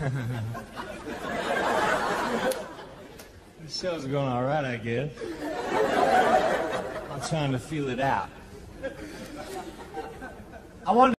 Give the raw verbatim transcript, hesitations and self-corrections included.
The show's going all right, I guess. I'm trying to feel it out. I want